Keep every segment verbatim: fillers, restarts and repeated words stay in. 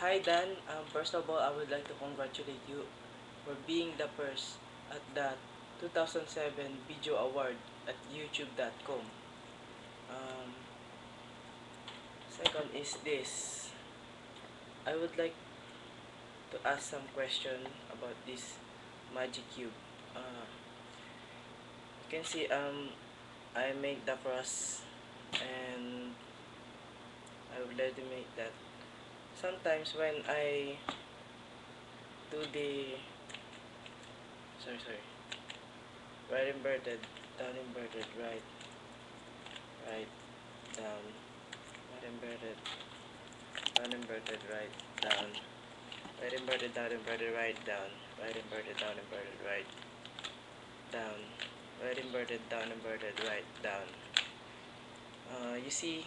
Hi Dan, um, first of all, I would like to congratulate you for being the first at the two thousand seven Video Award at YouTube dot com. Um, Second is this. I would like to ask some question about this Magic Cube. Uh, you can see um, I made the first and I would like to make that. Sometimes when I do the sorry sorry right inverted, down inverted, right, right, down, right inverted, down inverted, right, down, right inverted, down inverted, right, down, right inverted, down inverted, right, down, right inverted, down inverted, right, down. Uh, you see,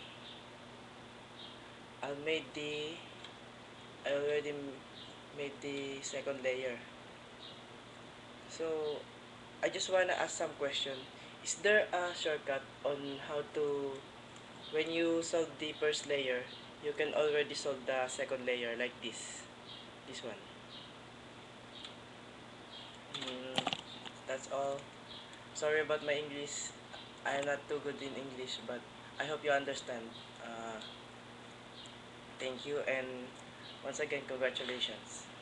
I made the, I already made the second layer. So, I just wanna ask some question. Is there a shortcut on how to, when you solve the first layer, you can already solve the second layer like this, this one. Mm, that's all. Sorry about my English. I am not too good in English, but I hope you understand. Uh, thank you, and once again, congratulations.